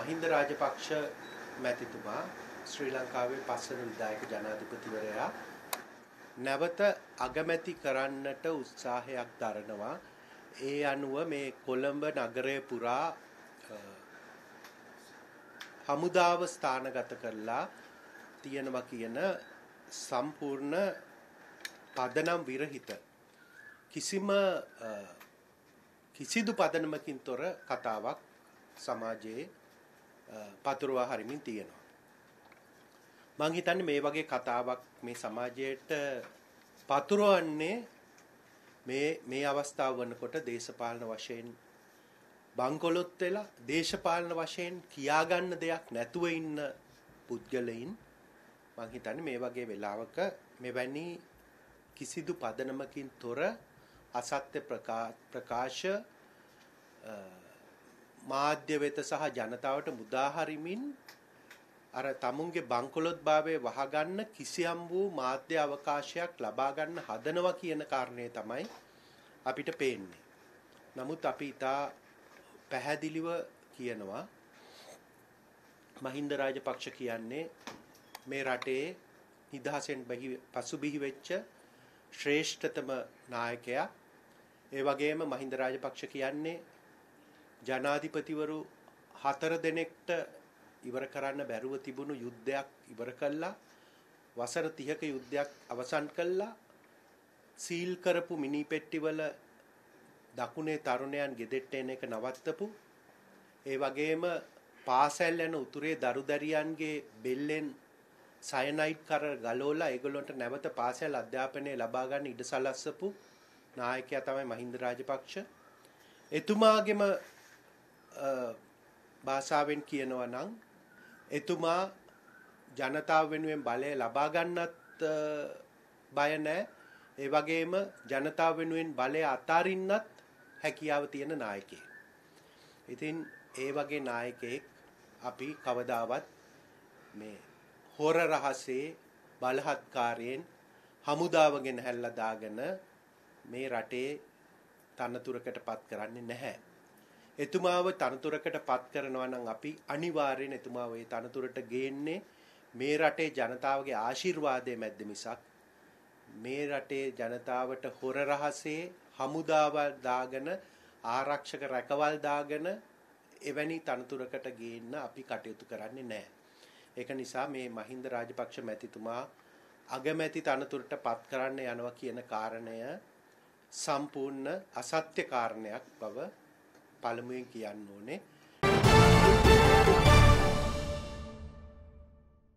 මහින්ද රාජපක්ෂ මැතිතුමා ශ්‍රී ලංකාවේ පස්වන විධායක ජනාධිපතිවරයා නැවත අගමැති කරන්නට උත්සාහයක් දරනවා. ඒ අනුව මේ කොළඹ නගරය පුරා හමුදාව ස්ථානගත කරලා තියෙනවා කියන සම්පූර්ණ පදනම් විරහිත කිසිදු පදනමකින් තොර කතාවක් සමාජයේ පතුරවා හරිමින් තියෙනවා. මං හිතන්නේ මේ වගේ කතාවක් මේ සමාජයට පතුරවන්නේ මේ අවස්ථාව වනකොට දේශපාලන වශයෙන් බංකොලොත් වෙලා දේශපාලන වශයෙන් කියාගන්න දෙයක් නැතුව ඉන්න පුද්ගලයින් මං හිතන්නේ මේ වගේ වෙලාවක මෙවැනි කිසිදු පදනමකින් තොර අසත්‍ය ප්‍රකාශ මාධ්‍ය වෙත සහ ජනතාවට මුදා හරිමින් අර තමුන්ගේ බංකොලොත් භාවයේ වහගන්න කිසියම් වූ මාධ්‍ය අවකාශයක් ලබා ගන්න හදනවා කියන කාරණේ තමයි අපිට පේන්නේ. නමුත් අපි ඉතා පැහැදිලිව කියනවා මහින්ද රාජපක්ෂ කියන්නේ මේ රටේ නිදහසෙන් පසුබිහි වෙච්ච ශ්‍රේෂ්ඨතම නායකයා. ඒ වගේම මහින්ද රාජපක්ෂ කියන්නේ ජනාධිපතිවරු 4 දෙනෙක්ට ඉවර කරන්න බැරුව තිබුණු යුද්ධයක් ඉවර කළා. වසර 30ක යුද්ධයක් අවසන් කළා. සීල් කරපු මිනි පෙට්ටිවල දකුණේ තරුණයන් ගෙදෙට්ට එන එක නවත්තපු. ඒ වගේම පාසල් යන උතුරේ දරුදරියන්ගේ බෙල්ලෙන් සයනයිඩ් කර ගලවලා ඒගොල්ලන්ට නැවත පාසල් අධ්‍යාපනය ලබා ගන්න ඉඩ සලස්සපු නායකයා තමයි මහින්ද රාජපක්ෂ. එතුමාගේම භාෂාවෙන් කියනවා නම් එතුමා ජනතාව වෙනුවෙන් බලය ලබා ගන්නත් බය නැහැ. ඒ වගේම ජනතාව වෙනුවෙන් බලය අතාරින්නත් හැකියාව තියෙන නායකයෙක්. ඉතින් ඒ වගේ නායකයෙක් අපි කවදාවත් මේ හොර රහසේ බලහත්කාරයෙන් හමුදාවගෙන හැල්ලා දාගෙන මේ රටේ තනතුරකට පත් කරන්නේ නැහැ. එතුමාව තනතුරකට පත් කරනවා නම් අපි අනිවාර්යෙන් එතුමාව ඒ තනතුරට ගේන්නේ මේ රටේ ජනතාවගේ ආශිර්වාදයේ මැද්ද මිසක් මේ රටේ ජනතාවට හොර රහසේ හමුදාවල් දාගෙන ආරක්ෂක රැකවල් දාගෙන එවැනි තනතුරකට ගේන්න අපි කටයුතු කරන්නේ නැහැ. ඒක නිසා මේ මහින්ද රාජපක්ෂ මැතිතුමා අගමැති තනතුරට පත් කරන්න යනවා කියන කාරණය සම්පූර්ණ අසත්‍ය කාරණයක් බව පළමුවෙන් කියන්න ඕනේ.